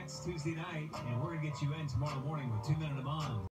next Tuesday night, and we're going to get you in tomorrow morning with 2 Minute a Month.